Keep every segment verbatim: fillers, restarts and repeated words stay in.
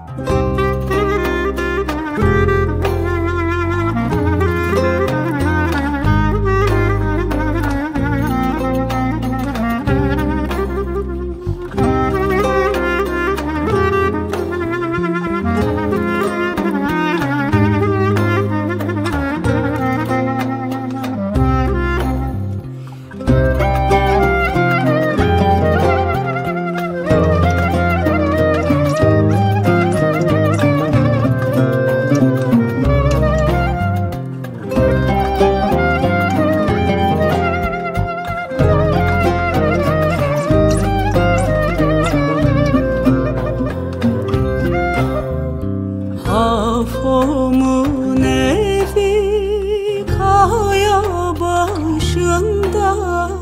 Hafomun evi kaya başında,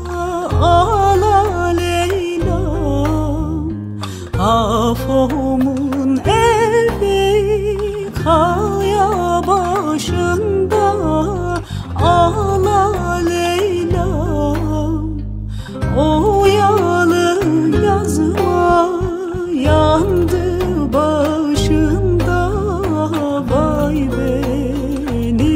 ağla Leyla'm. Hafomun evi kaya başında, ağla Leyla'm. Oyalı yazma yandı başında, vay beni.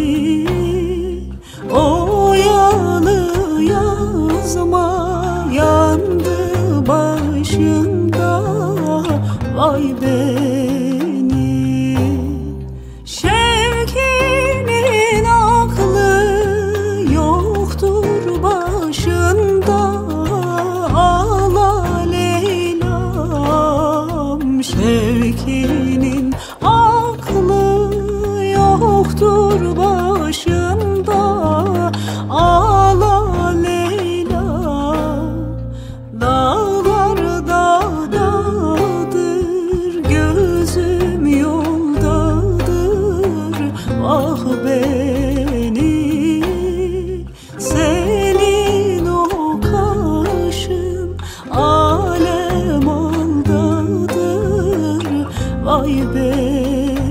Oyalı yazma yandı başında, vay beni. Şevkinin aklı yoktur başında, ağla Leyla'm. Şevkinin aklı yoktur başında, ağla Leyla'm. Dağlar dağdadır, gözüm yoldadır, vah beni. Senin o kaşın alem aldadır, vay beni.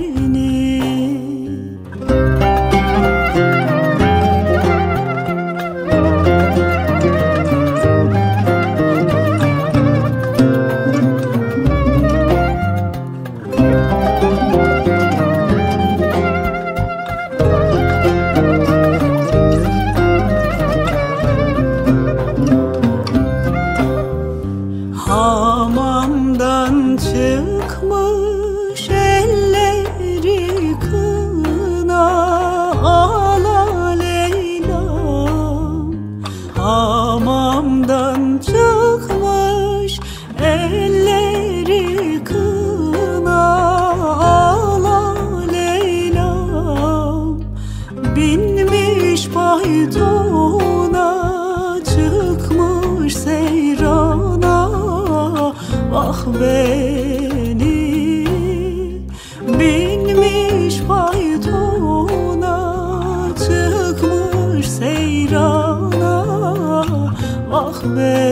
Hamamdan çıkmış elleri kına, ağla Leyla'm. Hamamdan çıkmış elleri kına, ağla Leyla'm. Binmiş faytona, çıkmış seyrana, vah beni. Binmiş faytona, çıkmış seyrana, vah beni.